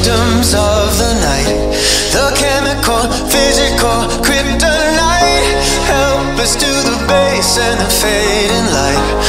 victims of the night. The chemical, physical, kryptonite, help us to the base and the fading light.